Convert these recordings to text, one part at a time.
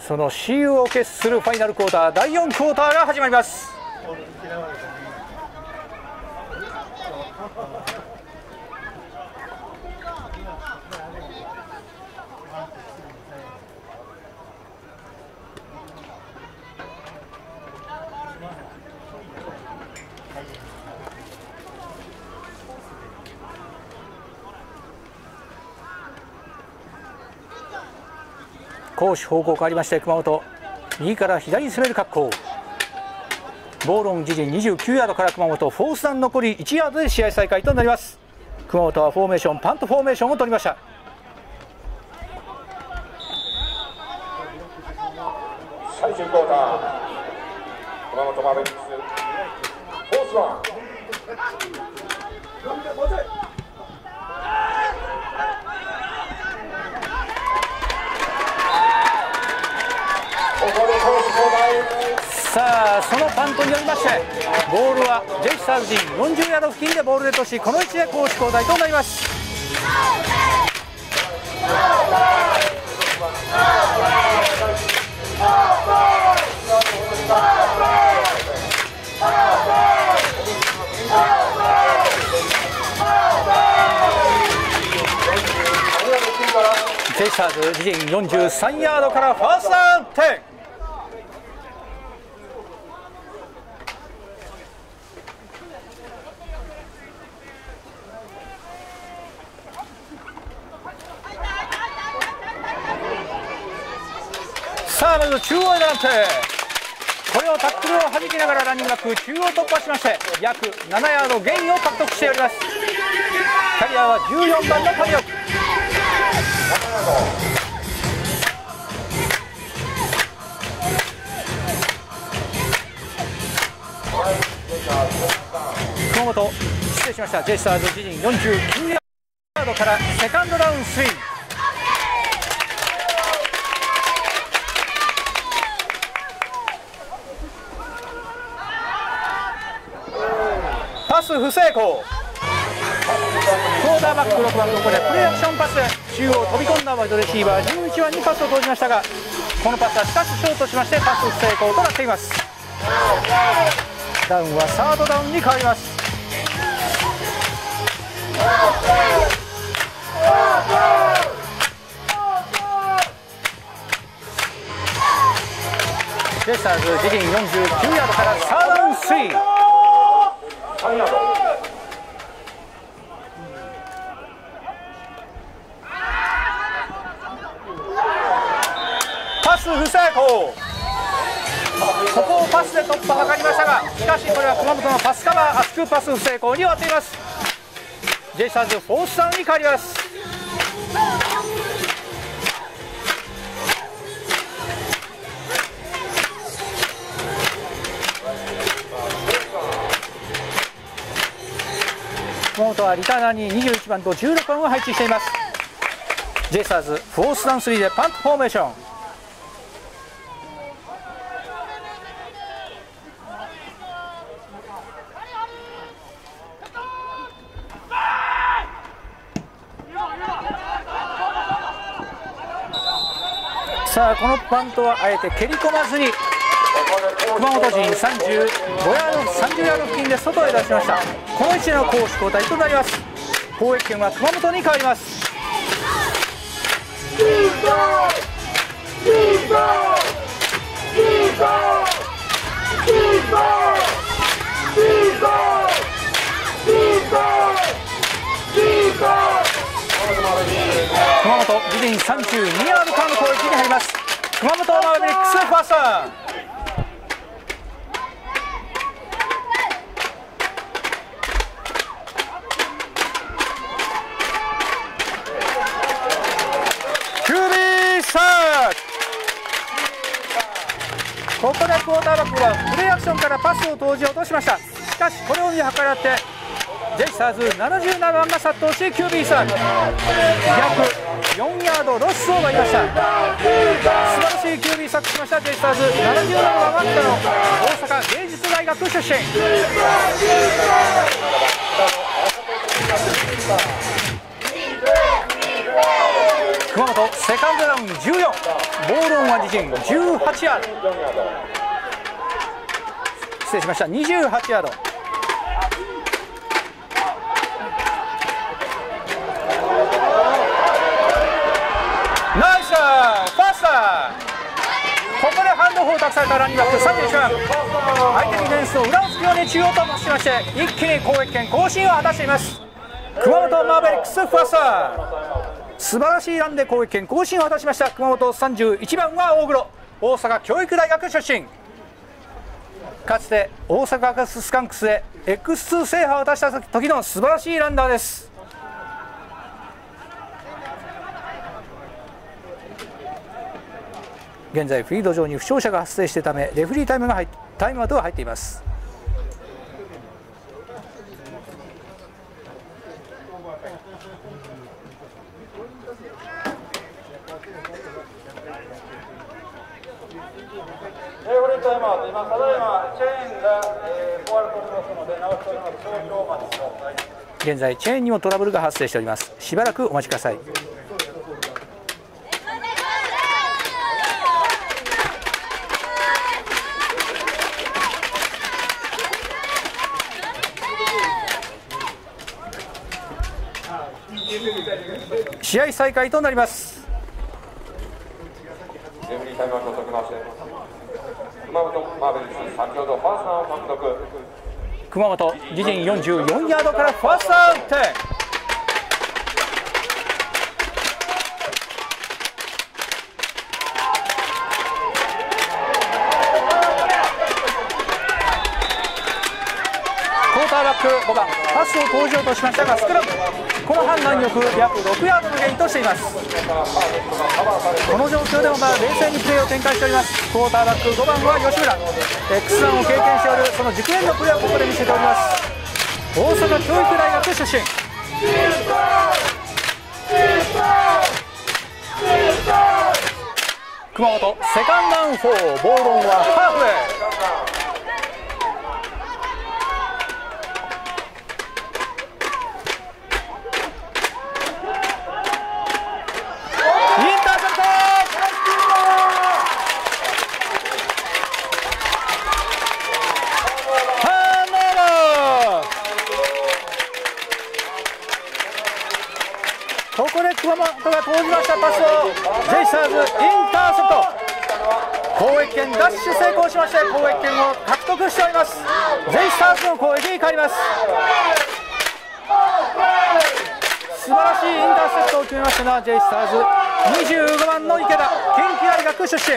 その雌雄を決するファイナルクォーター、第4クォーターが始まります。攻守方向変わりまして、熊本右から左に攻める格好。ボールオン自陣29ヤードから熊本、フォースダウン残り1ヤードで試合再開となります。熊本はフォーメーション、パントフォーメーションを取りました。 最終クォーター、熊本マーベリックスフォースワン。 さあそのパントによりましてボールはジェイスターズ陣40ヤード付近でボールデッドし、この位置で攻守交代となります。ジェイスターズ自陣43ヤードからファーストダウン10。さあまず中央へダウンテ、これをタックルを弾きながらランニングバック中央突破しまして、約7ヤードゲインを獲得しております。キャリアは14番の神尾。熊本失礼しました。ジェイスターズ自陣49ヤードからセカンドダウン3。パス不成功。クォーターバック6番、ここでプレーアクションパスで中央飛び込んだワイドレシーバー11番にパスを投じましたが、このパスはしかしショートしましてパス不成功となっています。ダウンはサードダウンに変わります。ジェイスターズ自陣49ヤードからサードダウン3。パス不成功。ここをパスで突破図りましたが、しかしこれは熊本のパスカバー、厚くパス不成功に終わっています。ジェイスターズフォースダウンに変わります。熊本はリターナーに21番と16番を配置しています。ジェイスターズフォースダウン3でパントフォーメーション。さあこのパントはあえて蹴り込まずに熊本陣30ヤード付近で外へ出しました。この位置での攻守交代となります。攻撃権は熊本に変わります。熊本自陣32ヤードからの攻撃に入ります。熊本マーベリックスファーストダウン。ここでクォーターバックはプレーアクションからパスを投じようとしました。しかしこれを見計らってジェイスターズ77番が殺到し QB サーブ、約4ヤードロスを奪いました。素晴らしい QB サックしましたジェイスターズ77番は秋田の大阪芸術大学出身。熊本本セカンドダウン14、ボールオンは自陣18ヤード、失礼しました、28ヤード。ナイスファースター、ここでハンドオフを託されたランニングバック31番、相手ディフェンスの裏を突くように中央突破しまして、一気に攻撃権更新を果たしています。熊本マーベリックスファースター、素晴らしいランで攻撃権更新を果たしました。熊本31番は大黒、大阪教育大学出身、かつて大阪ガススカンクスで X2 制覇を果たした時の素晴らしいランナーです。現在フィールド上に負傷者が発生しているためレフェリータイムアウトが入っています。 今ただいまチェーンが壊れておりますので直しております。少々お待ちください。 現在チェーンにもトラブルが発生しております。しばらくお待ちください。試合再開となります。 レフェリータイムアウトを解きまして、熊本マーベリックス、先ほどファースターを獲得。 熊本自陣44ヤードからファースター打って、クォーターバック5番パスを投じようとしましたがスクラム、この判断力約6ヤードのゲインとしています。この状況でも冷静にプレーを展開しております。クォーターバック5番は吉村、 X1 を経験しておるその熟練のプレーをここで見せております。大阪教育大学出身、熊本セカンドダウン4、ボールオンはハーフウェイ。ここで熊本が投じましたパスをジェイスターズインターセプト、攻撃権奪取成功しまして攻撃権を獲得しております。ジェイスターズの攻撃に変わります。素晴らしいインターセプトを決めましたのはジェイスターズ25番の池田、近畿大学出身。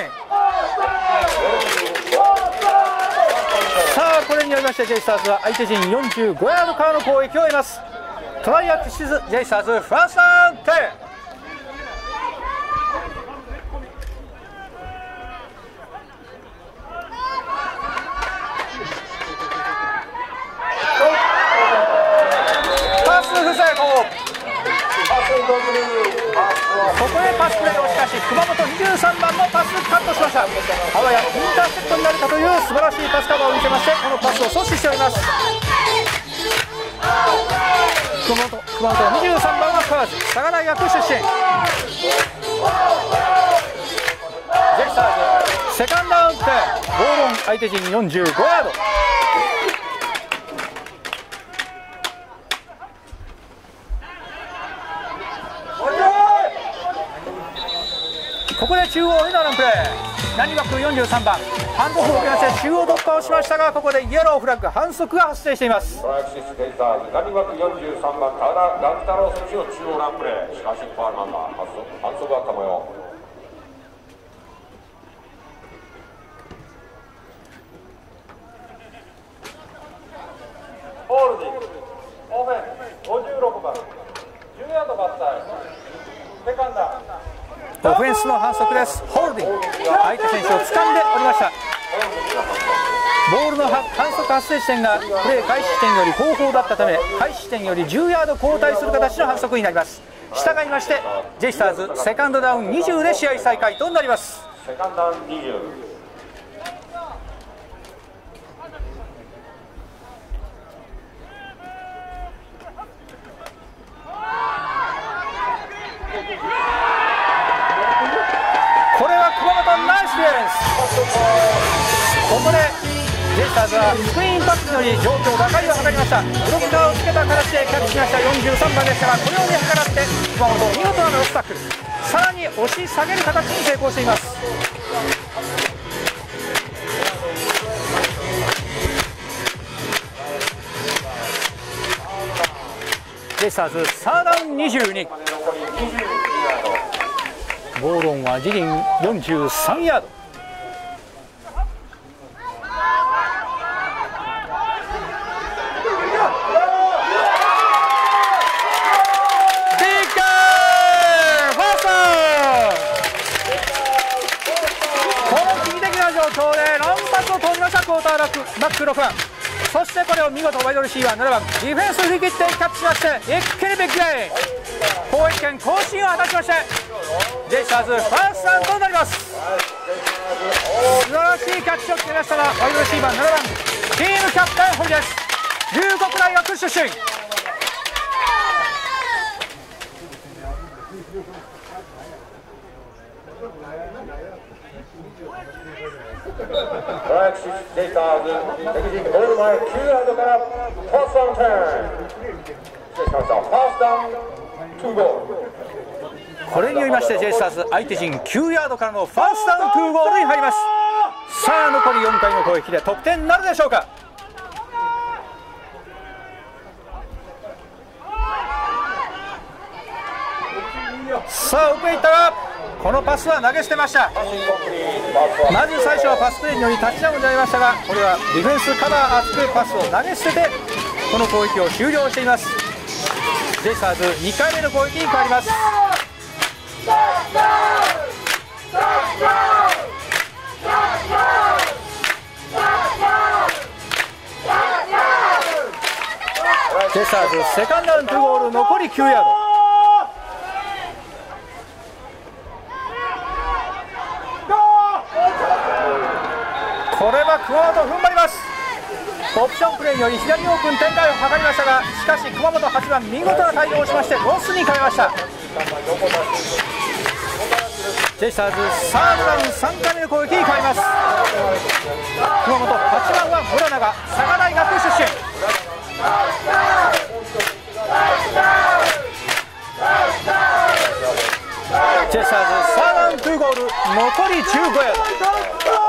さあこれによりましてジェイスターズは相手陣45ヤードからの攻撃を得ます。トライアクシズジェイスターズファーストダウン10。パス不成功。ここでパスプレーをしかし熊本23番のパスカットしました。あわやインターセプトになるかという素晴らしいパスカバーを見せましてこのパスを阻止しております。熊本23番は川津、佐賀大学出身。ジェイスターズセカンドダウンってボールオン相手陣45ヤード。ここで中央へのランプレー、ランニングバック43番ハンドオフを受けまして中央突破をしましたがここでイエローフラッグ反則が発生しています。 トライアクシスジェイスターズ、ランニングバック43番田田蘭太郎選手の中央ランプレー、しかしファールマンが反則があった模様。 ホールディングオフェンス56番10ヤードバッターセカンダー。 オフェンスの反則です。ホールディング、相手選手を掴んでおりました。ボールの反則発生地点がプレー開始地点より後方だったため開始地点より10ヤード後退する形の反則になります。従いましてジェイスターズセカンドダウン20で試合再開となります。 セカンドダウン20。 クリアンス。ここでジェイスターズはスクリーンパスにより状況打開を図りました。ブロッカーをつけた形でキャッチしました。43番でしたが、これを見計らって熊本見事なロスタックル、さらに押し下げる形に成功しています。ジェイスターズサーダウン22、ボールオンは自陣43ヤード。クォーターバック6番、そしてこれを見事ワイドレシーバー7番ディフェンス振り切ってキャッチしまして、一気にビッグプレー、攻撃権更新を果たしまして、ジェイスターズファーストアウトとなります。素晴らしいキャッチを決めましたが、ワイドレシーバー7番チームキャプテン堀です。龍谷大学出身。 ジェイスターズ敵陣ゴール前9ヤードからファーストダウンターン、ジェイスターズはファーストダウン2ゴール。 これによりましてジェイスターズ相手陣9ヤードからのファーストダウン2ゴールに入ります。さあ残り4回の攻撃で得点なるでしょうか。さあ奥へ行ったが、このパスは投げ捨てました。まず最初はパスプレーによりタッチダウンになりましたが、これはディフェンスカバー厚くパスを投げ捨ててこの攻撃を終了しています。ジェイスターズ2回目の攻撃に変わります。ジェイスターズセカンドダウン2ゴール、残り9ヤード。これは熊本踏ん張ります。オプションプレーにより左オープン展開を図りましたが、しかし熊本8番見事な対応をしましてロスに変えました。ジェイスターズサードダウン3回目の攻撃に変わります。熊本8番は村永、佐賀大学出身。ジェイスターズサードダウン2ゴール、残り15ヤード。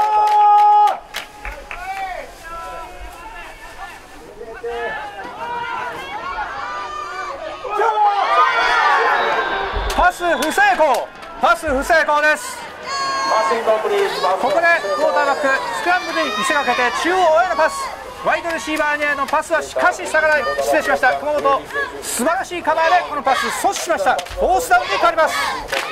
パス不成功、パス不成功です。ここでクォーターバックスクランブルに見せかけて中央へのパス、ワイドレシーバーにへのパスはしかし下がらない、失礼しました。熊本素晴らしい構えでこのパス阻止しました。フォースダウンに変わります。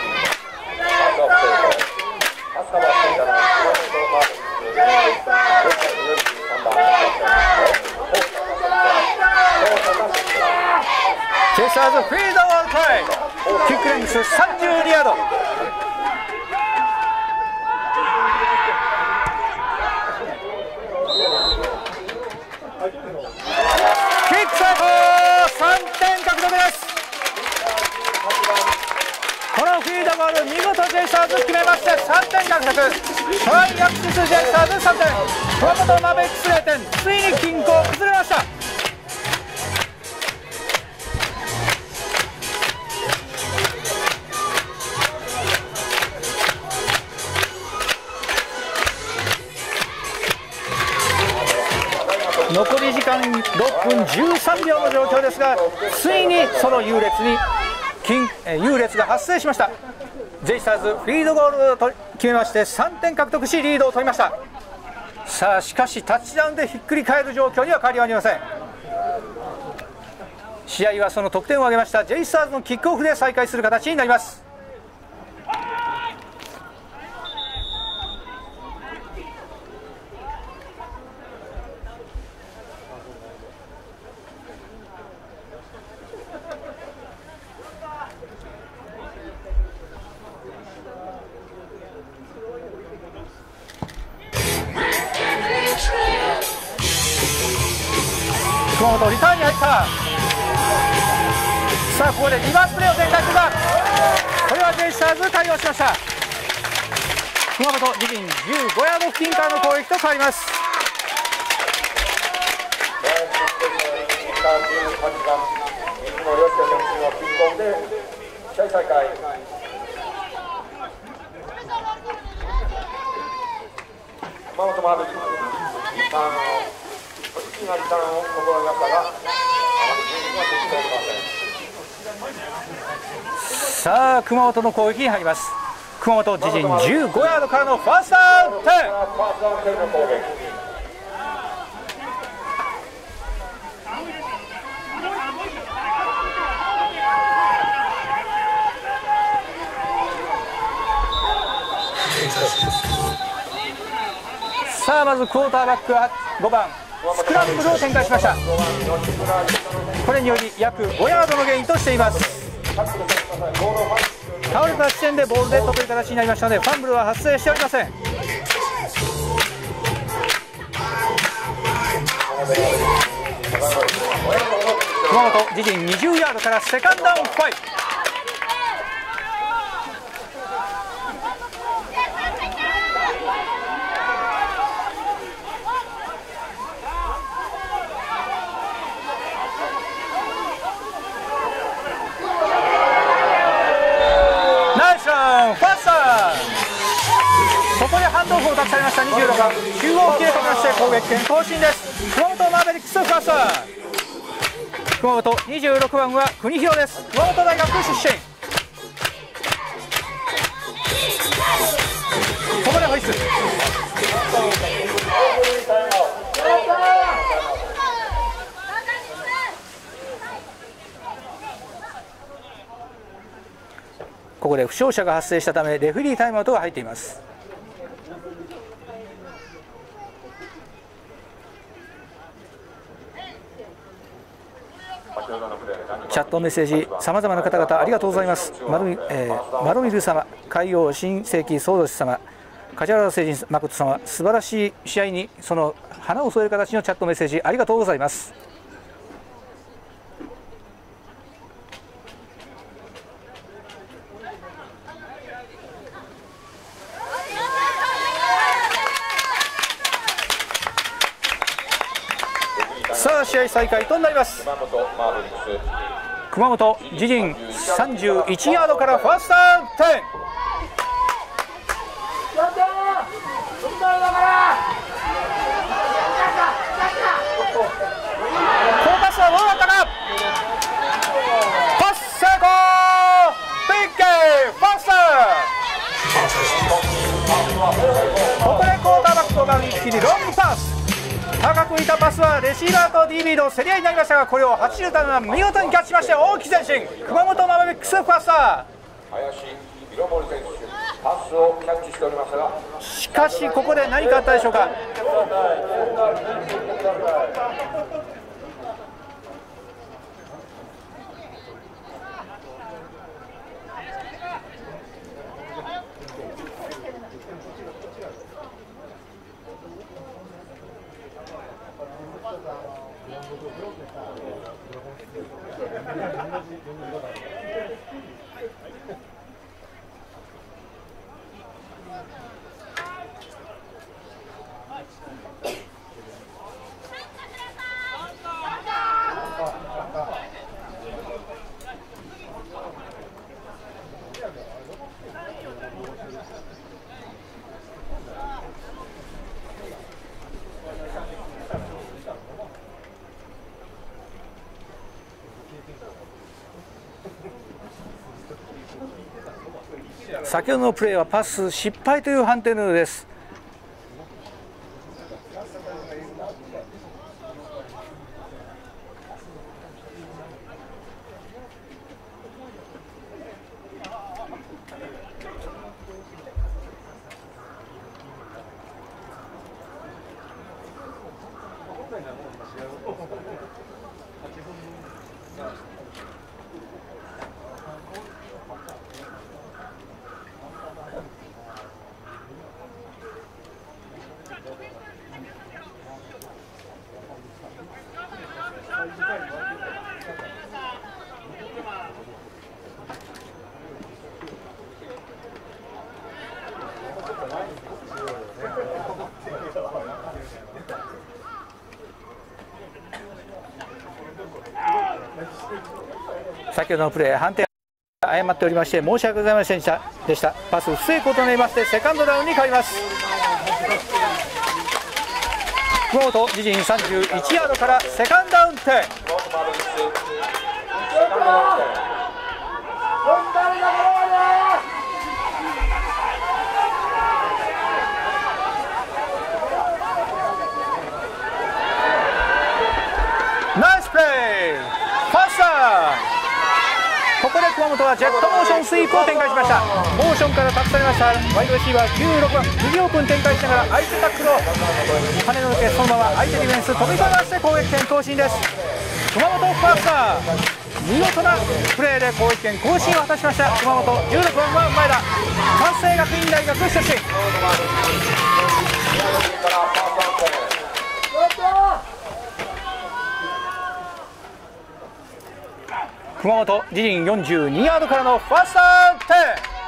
ジェイスターズフィールドワールトライ、キックレングス32ヤード。キック成功、3点獲得です。このフィールドゴール見事ジェイスターズ決めまして3点獲得。トライアクシスジェイスターズ3点、熊本マーベリックス0点、ついに均衡崩れました。残り時間6分13秒の状況ですが、ついにその優劣が発生しました。ジェイスターズフィールドゴールを決めまして3点獲得しリードを取りました。さあしかしタッチダウンでひっくり返る状況には変わりはありません。試合はその得点を挙げましたジェイスターズのキックオフで再開する形になります。熊本リターンに入った。さあここでリバースプレーを展開するが、これはジェイスターズ対応しました。 熊本自陣15ヤード付近からの攻撃と変わります。 18番、水野良介選手のキックオフで試合再開。熊本マーベリックス、いきなりターンを試みましたが、あまり十分はできておりません。 さあ熊本の攻撃に入ります。熊本自陣15ヤードからのファーストダウン10。 ファーストダウン10の攻撃。 さあまずクォーターバックは5番スクランブルを展開しました。これにより約5ヤードのゲインとしています。倒れた地点でボールデッドという形になりましたのでファンブルは発生しておりません。熊本自陣20ヤードからセカンドダウン5。ここでハンドオフを託されました26番中央切れ込みまして攻撃権更新です。熊本マーベリックスファースト。熊本26番は国広です。熊本大学出身。ここでホイッスル。ここで負傷者が発生したためレフェリータイムアウトが入っています。チャットメッセージ、さまざまな方々ありがとうございます。マロミル様、海洋新世紀総司様、梶原誠人誠様、素晴らしい試合にその花を添える形のチャットメッセージありがとうございます。さあ試合再開となります。熊本自陣31ヤードからファーストダウン10。高パスはどうだったか。パス成功。ビッグファースト。ここでクォーターバックが一気にロングパス。高く浮いたパスはレシーバーと DB の競り合いになりましたが、これを走るためは見事にキャッチしまして大きく前進。熊本マーベリックスファースター。 林広森選手パスをキャッチしておりましたが、 しかしここで何かあったでしょうか。先ほどのプレーはパス失敗という判定のようです。 先ほどのプレー判定誤っておりまして申し訳ございませんでした。パス不成功となりましてセカンドダウンに変わります。熊本自陣31ヤードからセカンドダウン点。ナイスプレーファースター。ここで熊本はジェットモーションスイープを展開しました。モーションから託されましたワイドレシーバー96番右オープン展開しながら相手タックルを跳ねのけそのまま相手ディフェンス飛び越えまして攻撃権更新です。熊本ファースター見事なプレーで攻撃権更新を果たしました。熊本16番は前田関西学院大学出身。熊本自陣42ヤードからのファースト点。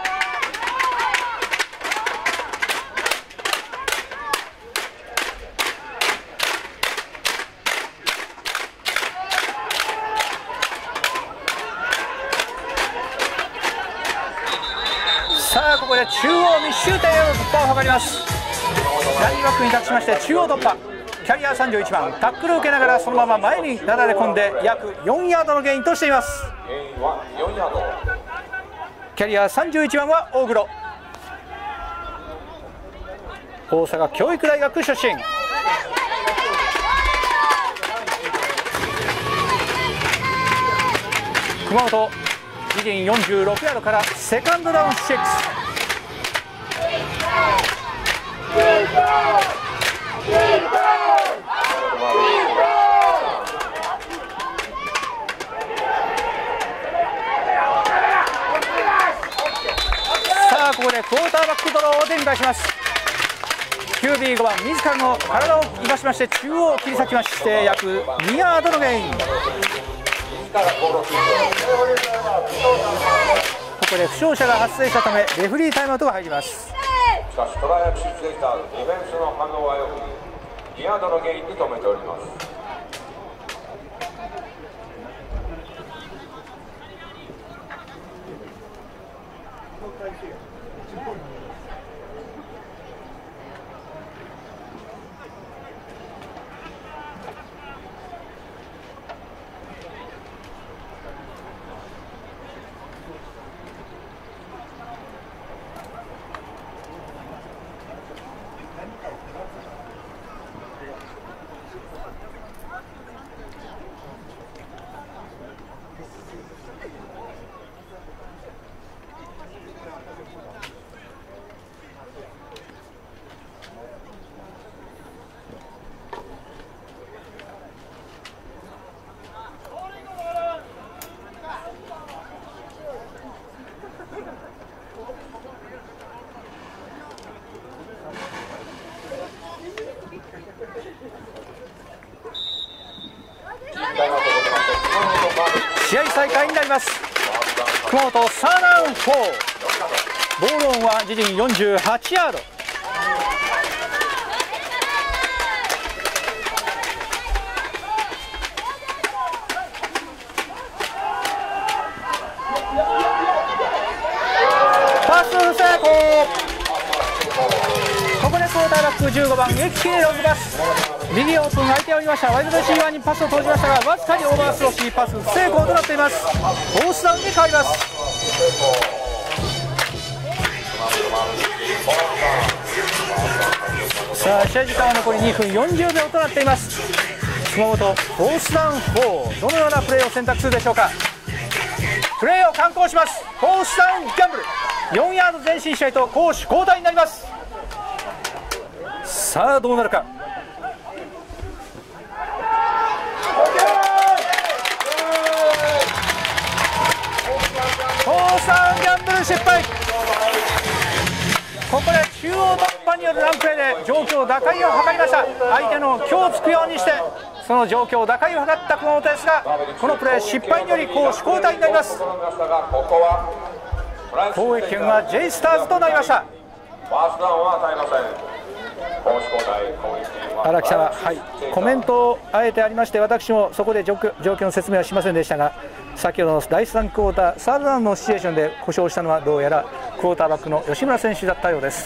さあここで中央密集点への突破を図ります。ランニングバックに託しまして中央突破。キャリア31番タックルを受けながらそのまま前になだれ込んで約4ヤードのゲインとしています。キャリア31番は大黒大阪教育大学出身。熊本自陣46ヤードからセカンドダウン6。さあここでクォーターバックドローを展開します。 QB5 番自らの体を生かしまして中央を切り裂きまして約2ヤードのゲイン。ここで負傷者が発生したためレフリータイムアウトが入ります。 しかしトライアクシスでしたディフェンスの反応はよく2ヤードのゲインに止めております。 試合再開になります。熊本サーダウン4。ボールオンは自陣48ヤード。パス成功。ここでクォーターバック15番駅系ロングパス右オープン相手を見ました。ワイドレシーバーにパスを投じましたがわずかにオーバースローしパス不成功となっています。フォースダウンに変わります。さあ試合時間は残り2分40秒となっています。熊本フォースダウン4どのようなプレーを選択するでしょうか。プレーを敢行します。フォースダウンギャンブル4ヤード前進試合と攻守交代になります。さあどうなるか。フォースダウンギャンブル失敗。ここで中央突破によるランプレーで状況打開を図りました。相手の虚をつくようにしてその状況打開を図った熊本ですがこのプレー失敗により攻守交代になります。攻撃権は J スターズとなりました。 荒木様、はい、コメントをあえてありまして、私もそこで状況の説明はしませんでしたが、先ほどの第3クォーター、サードダウンのシチュエーションで故障したのは、どうやらクォーターバックの吉村選手だったようです。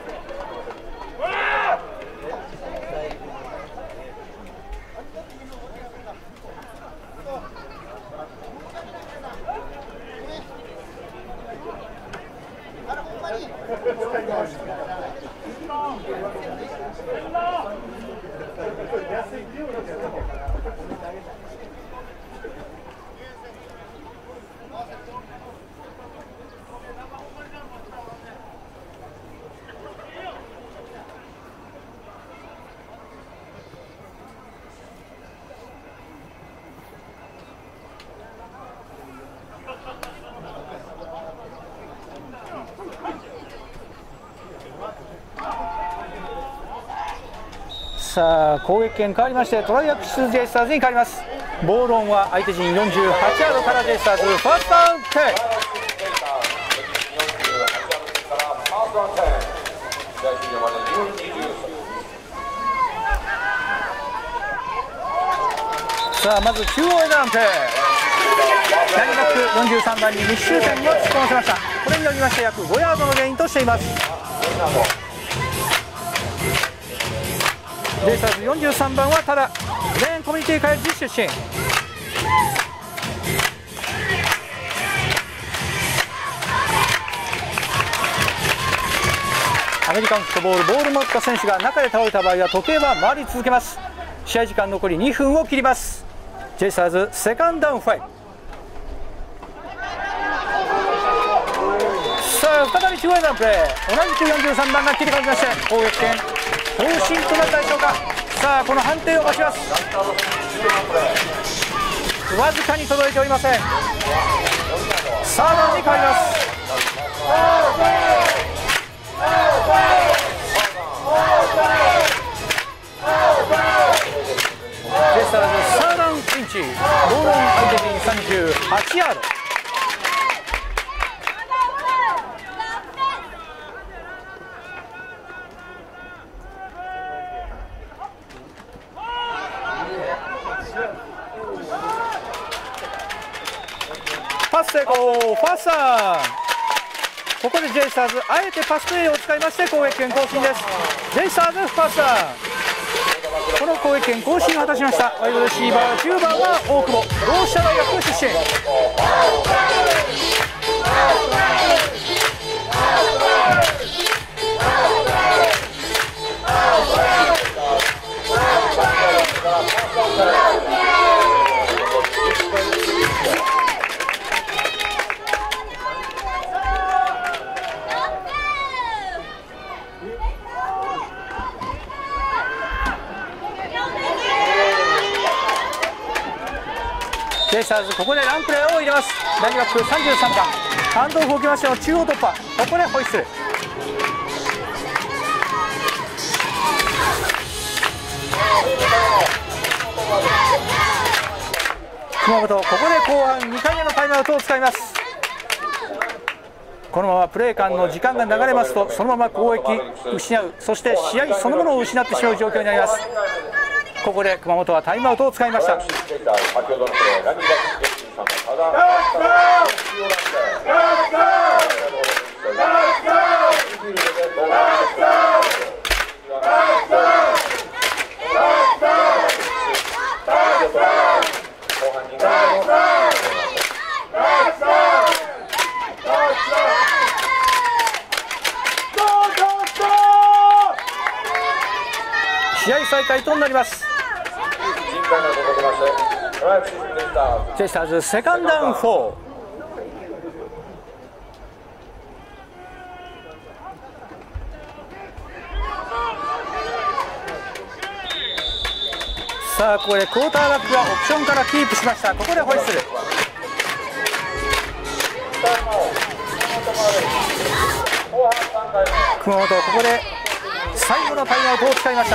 さあ攻撃権変わりましてトライアップスジェイスターズに変わります。ボールオンは相手陣48ヤードからジェイスターズファーストダウン10。さあまず中央へダウン10、ラインバック43番に密集点を突っ込ませました。これによりまして約5ヤードのゲインとしています。ジェイスターズ43番はただレーンコミュニティカレッジ出身。アメリカンフットボール、ボール持った選手が中で倒れた場合は時計は回り続けます。試合時間残り2分を切ります。ジェイスターズセカンドダウン5。さあ再び中央へのプレー、同じく43番が切り替わりまして攻撃権更新となったでしょうか。さあこの判定を待ちます。わずかに届いておりません。サードに変わります。ジェイスターズサードダウンピンチ、ボールオン相手陣38ヤード。パス成功、ファーストダウン。ここでジェイスターズあえてパスプレーを使いまして攻撃権更新です。ジェイスターズファーストダウン。この攻撃権更新を果たしましたワイドレシーバー10番は大久保、同志社大学出身。ジェイスターズここでランプレーを入れます。ラインバック33番、ハンドオフを受けましての中央突破、ここでホイッスル。熊本、ここで後半2回目のタイムアウトを使います。このままプレー間の時間が流れますとそのまま攻撃失う、そして試合そのものを失ってしまう状況になります。ここで熊本はタイムアウトを使いました。試合再開となります。ジェイスターズセカンドダウン4。さあここでクォーターバックがオプションからキープしました。ここでホイッスル。熊本ここで最後のタイムアウトを使いました。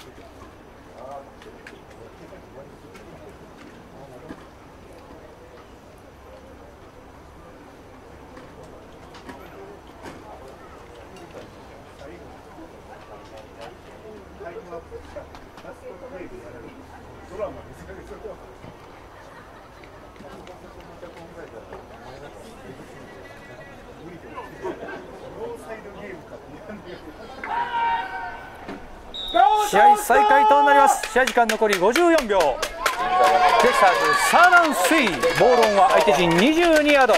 試合再開となります。試合時間残り54秒。ベイスターズサーナンスイボールオンは相手陣22ヤード。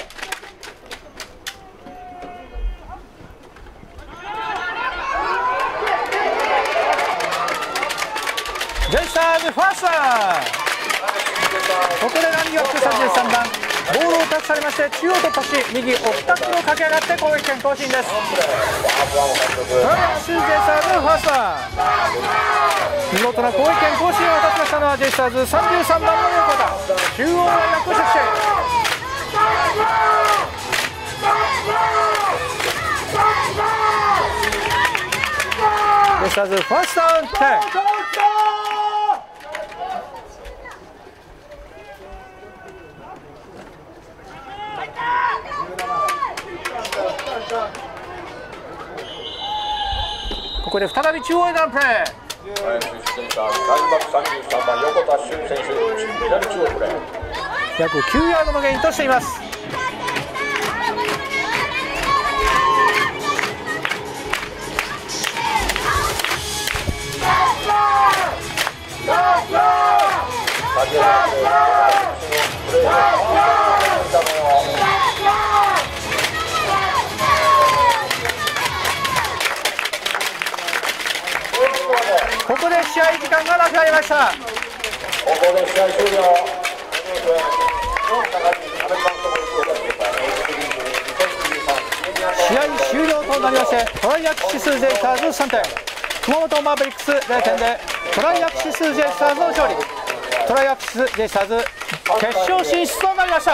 ベイスターズファーストラン、ここでランニングアップ33番ボールをタッチされまして中央突破し右オフタックルを駆け上がって攻撃権更新です。トライアックスベイスターズファーストラン、見事な攻撃権更新を果たしましたのはベイスターズ33番の横田、中央大学出身。ベイスターズファーストダウン10。ここで再び中央へのプレー。約9ヤードのゲインとしています。ここで試合時間がなくなりました。 ここで試合終了。 試合終了となりまして、トライアック指数ジェイスターズ3点、熊本マーベリックス0点でトライアック指数ジェイスターズの勝利。トライアック指数ジェイスターズ決勝進出となりました。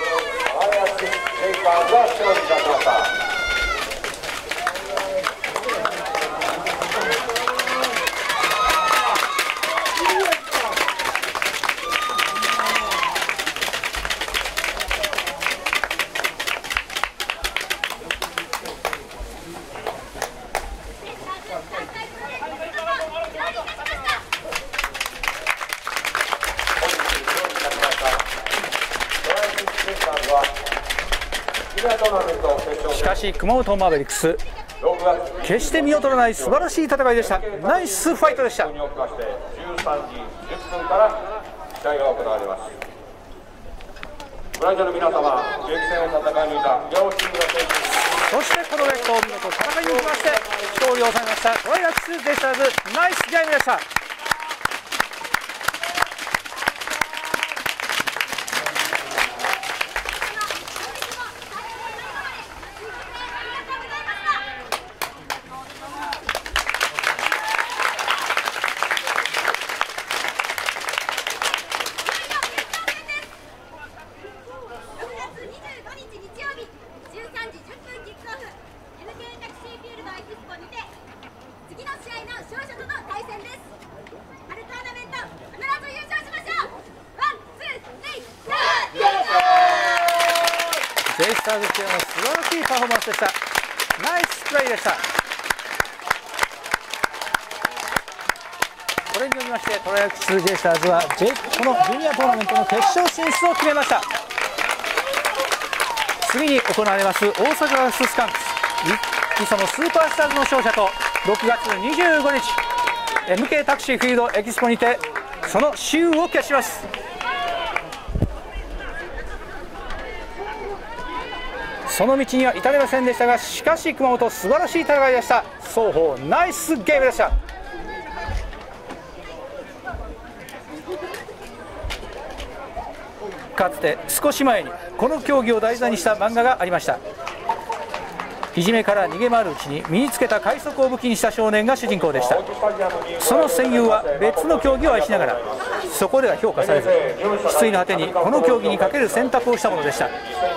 しかし熊本マーベリックス決して見劣らない素晴らしい戦いでした。ナイスファイトでした。 13時10分から試合が行われます。ご覧の皆様、激戦を戦い抜いた両チームの選手、 そしてこのレッドを見事戦い抜きまして勝利を収めましたトライアックスベイスターズ、ナイスゲームでした。ベイスターズチームの素晴らしいパフォーマンスでした。ナイスプレーでした。これによりましてトライアックスベイスターズはこのジュニアトーナメントの決勝進出を決めました。次に行われます大阪ガススカンクス磯のスーパースターズの勝者と6月25日 MK タクシーフィールドエキスポにてその雌雄を決します。その道には至りませんでしたが、しかし熊本素晴らしい戦いでした。双方ナイスゲームでした。かつて少し前にこの競技を題材にした漫画がありました。いじめから逃げ回るうちに身につけた快速を武器にした少年が主人公でした。その戦友は別の競技を愛しながらそこでは評価されず失意の果てにこの競技にかける選択をしたものでした。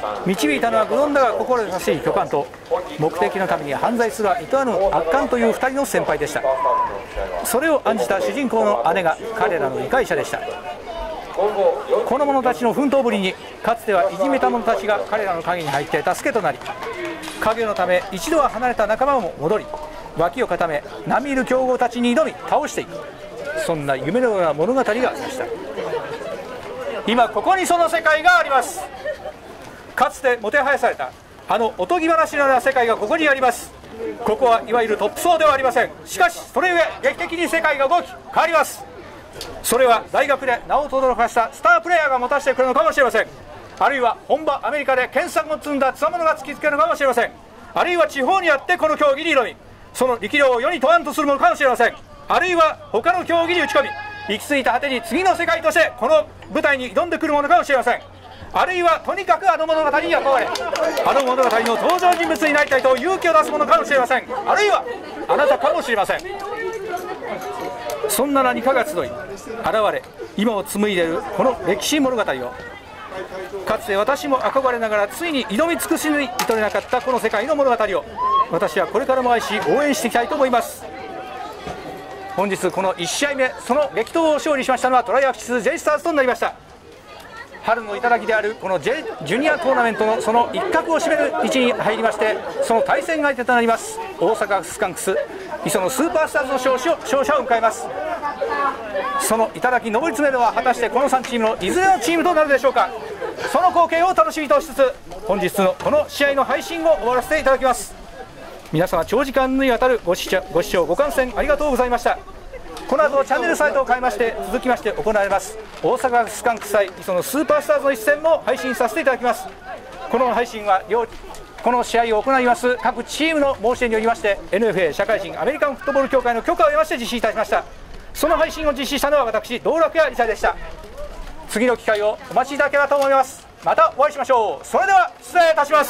導いたのはグロンダが心優しい巨漢と目的のために犯罪すら厭わぬ悪漢という2人の先輩でした。それを案じた主人公の姉が彼らの理解者でした。この者たちの奮闘ぶりにかつてはいじめた者たちが彼らの影に入って助けとなり、影のため一度は離れた仲間も戻り、脇を固め並みいる強豪たちに挑み倒していく、そんな夢のような物語がありました。今ここにその世界があります。かつてもてはやされたあのおとぎ話のような世界がここにあります。ここはいわゆるトップ層ではありません。しかしそれゆえ劇的に世界が動き変わります。それは大学で名を轟かしたスタープレイヤーが持たせてくれるのかもしれません。あるいは本場アメリカで研鑽を積んだつわものが突きつけるのかもしれません。あるいは地方にあってこの競技に挑み、その力量を世に問わんとするものかもしれません。あるいは他の競技に打ち込み、行き着いた果てに次の世界としてこの舞台に挑んでくるものかもしれません。あるいはとにかくあの物語に憧れ、あの物語の登場人物になりたいと勇気を出すものかもしれません。あるいはあなたかもしれません。そんな何かが集い現れ、今を紡いでいるこの歴史物語を、かつて私も憧れながらついに挑み尽くしに至れなかったこの世界の物語を、私はこれからも愛し応援していきたいと思います。本日この1試合目、その激闘を勝利しましたのはトライアクシス J スターズとなりました。春の頂であるこの J ジュニアトーナメントのその一角を占める位置に入りまして、その対戦相手となります大阪スカンクス磯野スーパースターズの勝者を迎えます。その頂上り詰めるのは果たしてこの3チームのいずれのチームとなるでしょうか。その光景を楽しみとしつつ、本日のこの試合の配信を終わらせていただきます。皆様長時間にわたるご視聴ご観戦ありがとうございました。この後チャンネルサイトを変えまして続きまして行われます大阪スカンクス対磯野スーパースターズの一戦も配信させていただきます。この配信はこの試合を行います各チームの申し出によりまして NFA 社会人アメリカンフットボール協会の許可を得まして実施いたしました。その配信を実施したのは私道楽屋理沙でした。次の機会をお待ちいただければと思います。またお会いしましょう。それでは失礼いたします。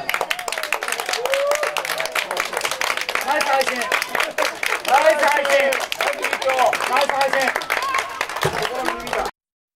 ナイス配信、ナイス配信、ナイス配信。